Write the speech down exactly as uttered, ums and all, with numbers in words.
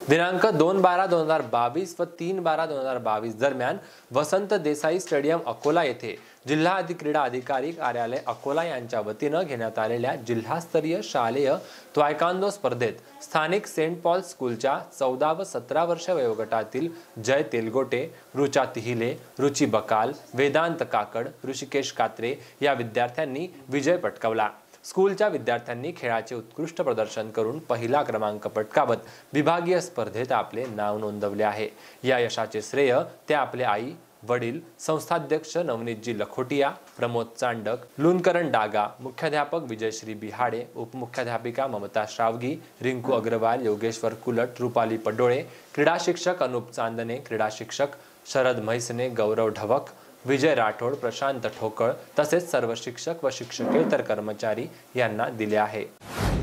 दिनांक दोन बारा दोन हजार बावीस व तीन बारा दोन हजार बावीस दरम्यान वसंत देसाई स्टेडियम अकोला येथे जिल्हा अधि क्रीडा अधिकारी कार्यालय अकोला यांच्या वतीनं घेण्यात आलेल्या जिल्हास्तरीय शालेय तायक्वांदो स्पर्धेत स्थानिक सेंट पॉल स्कूलच्या चौदा व सतरा वर्ष वयोगटातील जय तेलगोटे, रुचा तिहिले, रुची बकाल, वेदांत काकड, ऋषिकेश कात्रे या विद्यार्थ्यांनी विजय पटकावला। स्कूलच्या विद्यार्थ्यांनी खेळाचे उत्कृष्ट प्रदर्शन करून पहिला क्रमांक पटकावत विभागीय स्पर्धेत आपले नाव नोंदवले आहे। या यशाचे श्रेय ते आपले आई वडील, संस्थाध्यक्ष नवनीतजी लखोटिया, प्रमोद चांडक, लुनकरण डागा, मुख्याध्यापक विजयश्री बिहाडे, उपमुख्याध्यापिका ममता श्रावगी, रिंकू अग्रवाल, योगेश्वर कुलट, रुपाली पडोळे, क्रीडा शिक्षक अनूप चांदने, क्रीडा शिक्षक शरद म्हैसने, गौरव ढवक, विजय राठोड, प्रशांत ठोकळ तसेच सर्व शिक्षक व शिक्षकेतर कर्मचारी यांना दिले आहे।